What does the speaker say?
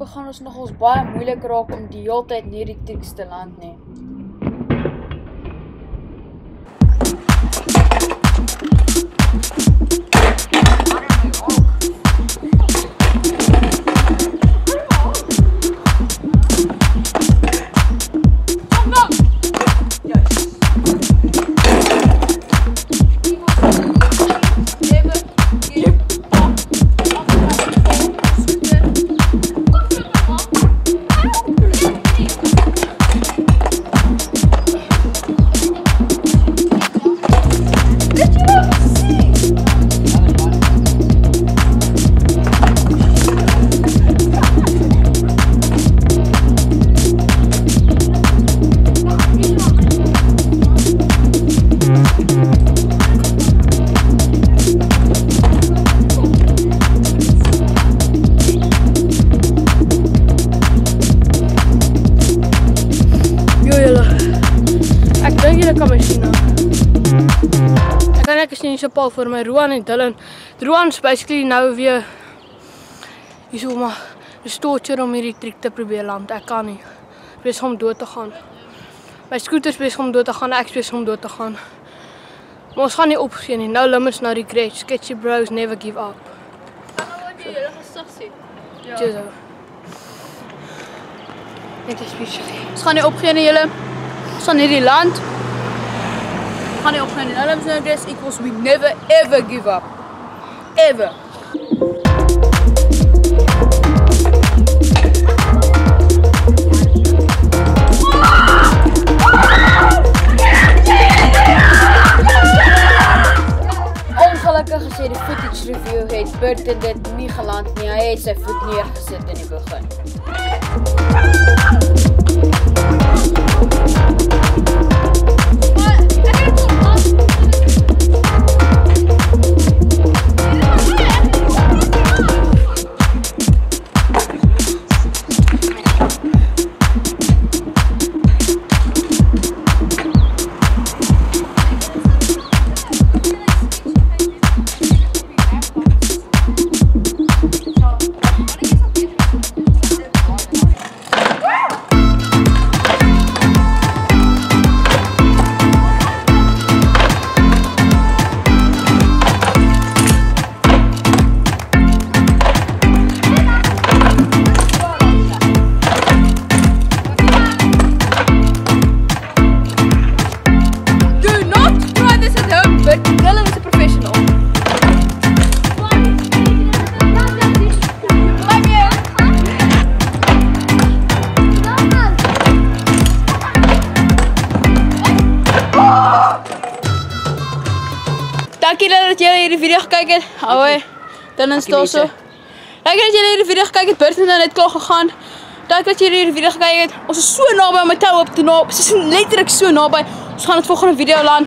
begin ons nogals baie moeilik raak om die hele tyd nie die triks te land nie. Ek is nie so Paul vir my Roan en Dylan. Roan's basically nou weer hierso maar torture om hierdie triek te probeer land. Ek kan nie. Ek besig om dood te gaan. My scooter's besig om dood te gaan, ek besig om dood te gaan. Maar ons gaan nie opgee nie. No limits, no regrets. Sketchy bros never give up. Wat jy julle gesig sien. Ja. Cheers. Dit is spesiaal. Ons gaan nie opgee nie julle. Ons gaan hierdie land gaan nie opgaan nie. No limits, no regrets equals we never ever give up. Ever. Ongelukkig as jy die footage review het, Burton dit nie geland nie. Hy het sy voet neergesit in die begin. Dankie dat julle hierdie video gekyk het. Hoi. Dan is dit so. Dankie dat julle hierdie video gekyk het. Burton het net klaar gegaan. Dankie dat julle hierdie video gekyk het. Ons is so naby om my tou op te naap. Ons is letterlik so naby. Ons gaan dit volgende video land.